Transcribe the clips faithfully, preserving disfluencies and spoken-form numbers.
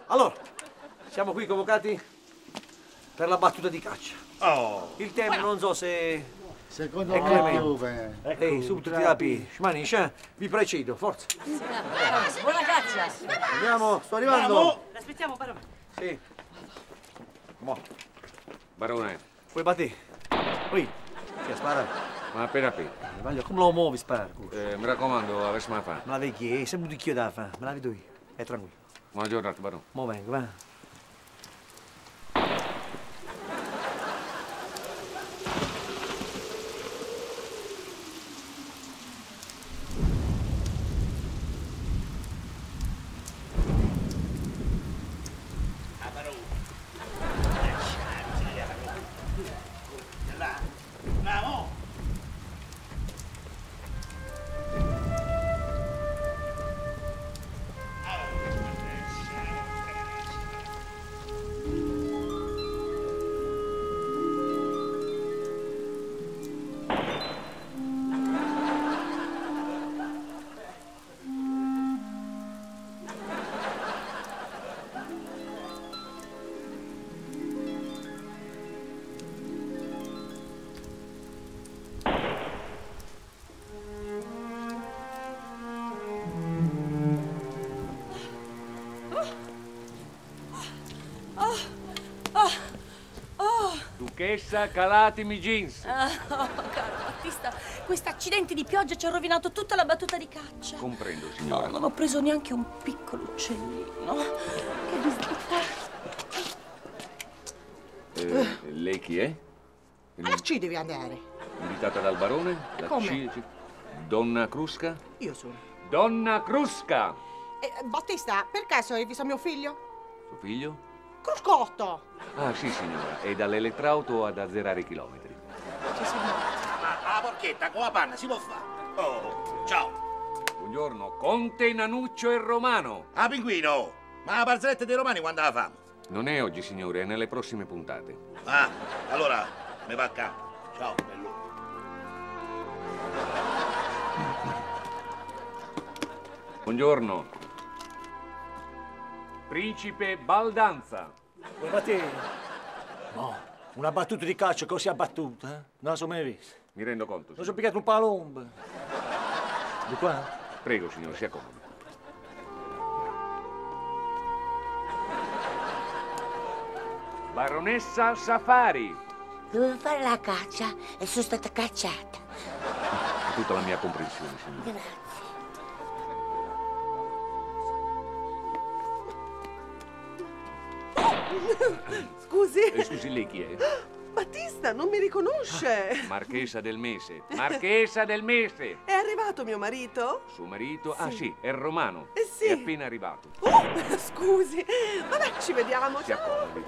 Allora, siamo qui convocati per la battuta di caccia. Oh. Il tema non so se... Secondo è me Clemente. Ehi, subito ti rapi. Schmanisce, vi precedo, forza. Buona caccia. Andiamo, sto arrivando. L'aspettiamo, barone. Sì. Mo. Barone. Puoi battere. Ui, si spara. Ma appena appena. Voglio, come lo muovi, spara? Eh, mi raccomando, avessi mai fatto. Me la vedi, sei un butticchio da fa. Me la vedo io. È tranquillo. Buona giornata, barone. Mo vengo, va. Duchessa, calatemi jeans. Ah, oh, caro Battista, questo accidente di pioggia ci ha rovinato tutta la battuta di caccia. Comprendo, signora. No, non ho preso neanche un piccolo uccellino. Che visita. Eh, lei chi è? Alla C devi andare. Invitata dal barone? La Come? C... Donna Crusca? Io sono. Donna Crusca! Eh, Battista, per caso hai visto mio figlio? Suo figlio? Cruscotto! Ah, sì, signora. È dall'elettrauto ad azzerare i chilometri. Ci siamo. Ma la porchetta con la panna si può fare? Oh, ciao. Buongiorno, Conte Nanuccio e Romano. Ah, pinguino! Ma la barzelletta dei romani quando la famo? Non è oggi, signore, è nelle prossime puntate. Ah, allora, me va a campo. Ciao, bello. Buongiorno. Principe Baldanza. Vuoi battere? No, una battuta di caccia così abbattuta, eh? Non la so mai vista. Mi rendo conto, Non signore. so picchiato un palombo. Di qua? Prego, signore, si accomodi. Baronessa Safari. Dovevo fare la caccia e sono stata cacciata. Ha tutta la mia comprensione, signore. Grazie. Scusi. Eh, scusi, lei chi è? Battista, non mi riconosce. Marchesa del Mese. Marchesa del Mese. È arrivato mio marito? Suo marito? Ah, sì, è romano. Eh, sì. È appena arrivato. Oh, scusi. Vabbè, ci vediamo. Si Ciao. accomodi.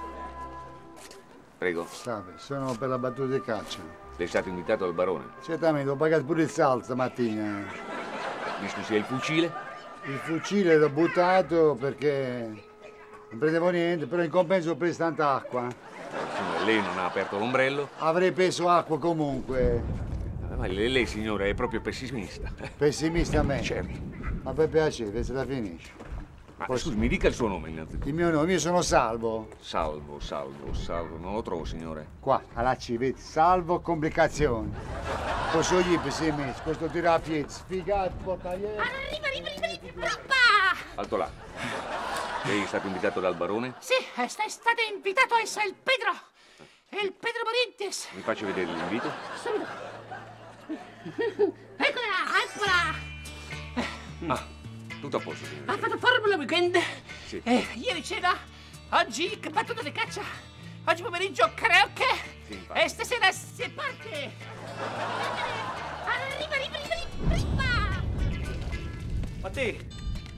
Prego. Salve, sono per la battuta di caccia. Lei è stato invitato dal barone. Certamente, ho pagato pure il sal stamattina. Mi scusi, è il fucile? Il fucile l'ho buttato perché non prendevo niente, però in compenso ho preso tanta acqua. Eh, signore, lei non ha aperto l'ombrello? Avrei preso acqua comunque. Eh, Ma lei, lei, signore, è proprio pessimista. Pessimista a me. Certo. Ma per piacere, se la finisce. Ma Poi- scusi, mi dica il suo nome innanzitutto. Il mio nome, io sono Salvo. Salvo, salvo, salvo. Non lo trovo, signore. Qua, alla C, vedi, salvo complicazioni. Posso gli pessimista, questo tira a piedi, sfigato, portagliere. Arriva, arriva, arriva, arriva. Papà! Alto là. Lei è stato invitato dal barone? Sì, è sta- stato invitato a essere il Pedro. Il Pedro Morientes. Mi faccia vedere l'invito. Subito. Eccola, eccola. Ah, tutto a posto, signore. Ha fatto Formula Weekend. Sì. Eh, ieri cena. Oggi battuta di caccia. Oggi pomeriggio karaoke. Sì, infatti. E stasera si parte. Arriva, arriva, arriva, arriva. Batteri.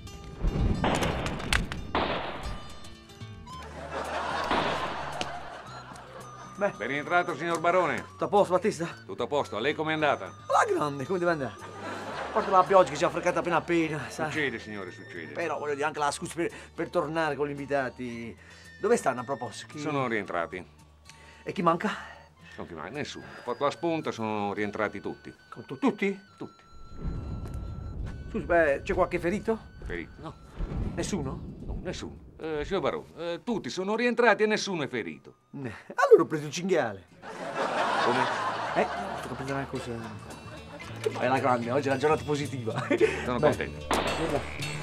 Beh, Ben rientrato, signor barone. tutto a posto, Battista? Tutto a posto, a lei com'è andata? Alla grande, come deve andare? A parte la pioggia che ci ha freccata appena appena, sai? Succede, signore, succede. Però voglio dire anche la scusa per, per tornare con gli invitati. Dove stanno a proposito? Chi... Sono rientrati. E chi manca? Non chi mai, nessuno. Ho fatto la spunta, sono rientrati tutti. Con tu- tutti? Tutti. Scusi, beh, c'è qualche ferito? Feriti? No. Nessuno? No, nessuno. Eh, signor Barone, eh, tutti sono rientrati e nessuno è ferito. Allora ho preso il cinghiale. Come? Eh, sto capendo una cosa. È la grande, oggi è una giornata positiva. Sono Beh, contento. sì,